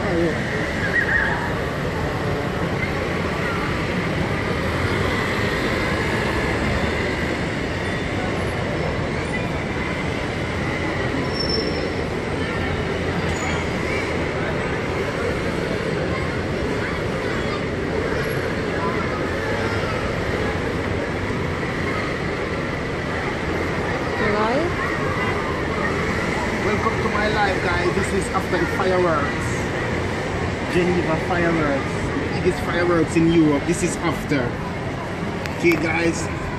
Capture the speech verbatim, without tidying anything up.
Welcome to my life, guys. This is after the fireworks. Geneva fireworks. The biggest fireworks in Europe. This is after. Okay, guys.